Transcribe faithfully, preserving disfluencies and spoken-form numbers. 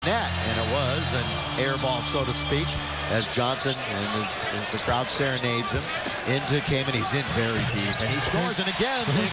net, and it was an air ball, so to speak, as Johnson and his, as the crowd serenades him into Kamen. He's in very deep, and he scores. And again,